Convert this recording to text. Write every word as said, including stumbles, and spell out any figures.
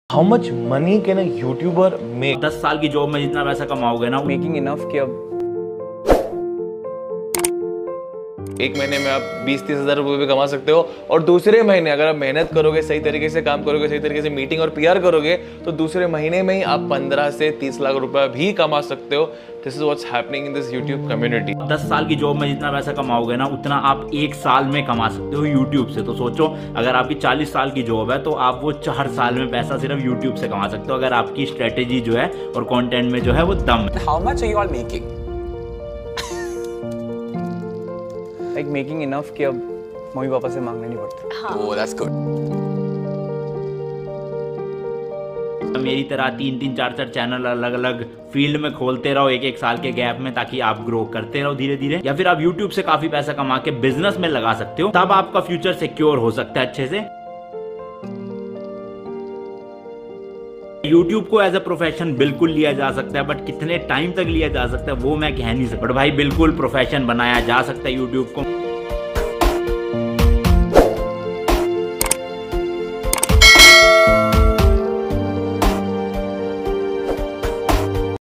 How much money can a YouTuber make? दस साल की जॉब में जितना पैसा कमाओगे ना, मेकिंग इनफ कि अब एक महीने में आप बीस तीस हजार रुपए भी कमा सकते हो, और दूसरे महीने अगर आप मेहनत करोगे, सही तरीके से काम करोगे, सही तरीके से मीटिंग और पीआर करोगे, तो दूसरे महीने में ही आप पंद्रह से तीस लाख रुपए भी कमा सकते हो। This is what's happening in this YouTube community. दस साल की जॉब में जितना पैसा कमाओगे ना, उतना आप एक साल में कमा सकते हो यूट्यूब से। तो सोचो, अगर आपकी चालीस साल की जॉब है तो आप वो चार साल में पैसा सिर्फ यूट्यूब से कमा सकते हो, अगर आपकी स्ट्रेटेजी जो है और कंटेंट में जो है वो दम है। How much are you all making? Like making enough कि अब मम्मी पापा से मांगना नहीं पड़ता। Oh, that's good. मेरी तरह तीन तीन चार चार चैनल अलग अलग फील्ड में खोलते रहो एक एक साल के गैप में, ताकि आप ग्रो करते रहो धीरे धीरे। या फिर आप यूट्यूब से काफी पैसा कमा के बिजनेस में लगा सकते हो, तब आपका फ्यूचर सिक्योर हो सकता है अच्छे से। यूट्यूब को एज अ प्रोफेशन बिल्कुल लिया जा सकता है, बट कितने टाइम तक लिया जा सकता है वो मैं कह नहीं सकता। बट भाई बिल्कुल प्रोफेशन बनाया जा सकता है यूट्यूब को।